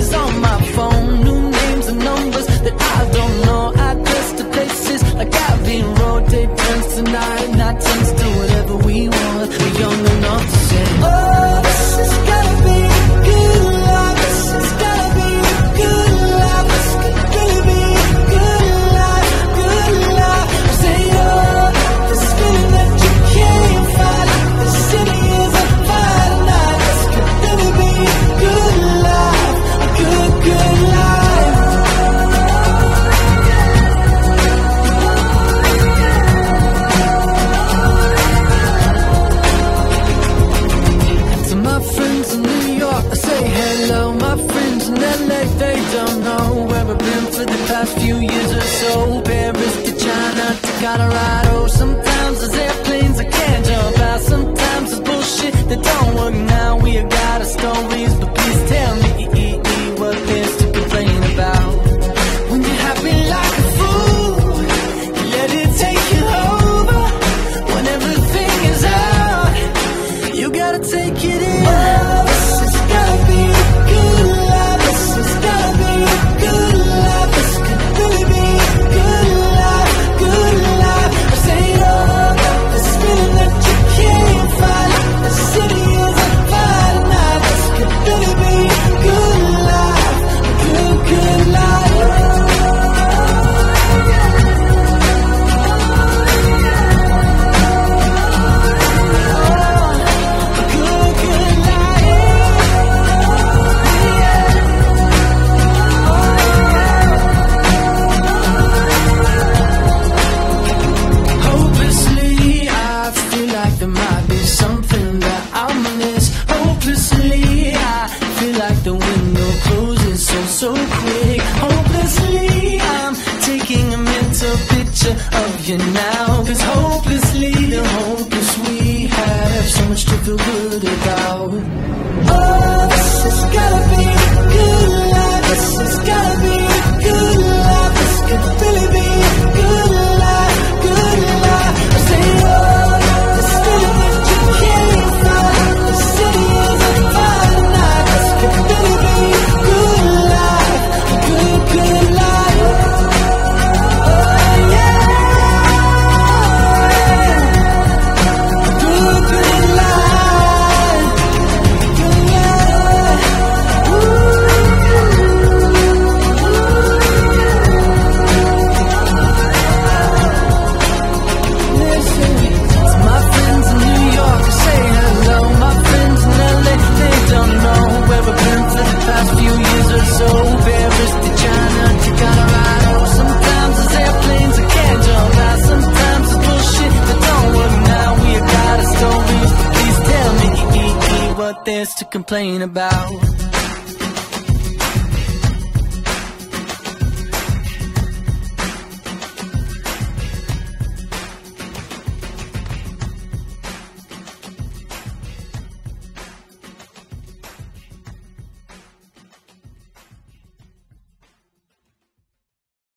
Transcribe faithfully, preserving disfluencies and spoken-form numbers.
faces on my phone, new names and numbers that I don't know. Address to places like Abbey Road. Day turns to night, night turns to whatever we want. We're young enough to say, oh, this has gotta be a good life. This has gotta be a good life. This could really be a good life, good life. I say, oh, this feeling that you can't fight. The city is a fire tonight. This could really be a good life, a good, good life. To my friends in New York, I say hello. My friends in L A, they don't know where I've been for the past few years or so. Paris to China to Colorado. Sometimes there's airplanes I can't jump out. Sometimes there's bullshit that don't work now. We have got our stories, but please tell me what there's to complain about. When you're happy like a fool, you let it take you over. When everything is out, you gotta take it in. Oh, this has gotta be a good life. This has gotta be a good life. This could really be a good life, good life. I say, oh, this feeling that you can't fight. The city is on fire tonight. This could really be a good life, a good, good life. Hopelessly, I feel like there might be something that I'll miss. Hopelessly, I feel like the window closes so, so quick. Hopelessly, I'm taking a mental picture of you now. Cause hopelessly, the hopeless we have so much to feel good about. Oh, this has gotta be a good life. This has gotta be a good life. This could really be a good life, good life. I say, oh, this feeling that you can't fight. The city is on fire tonight. This could really be a good life, a good, good life. Oh, yeah, a good, good life, good life. Listen, to my friends in New York, I say hello. My friends in L A, they don't know where I've been for the past few years or so. Paris to China to Colorado. Sometimes there's airplanes I can't jump out. Sometimes there's bullshit that don't work now. We have got our stories, but please tell me what there's to complain about.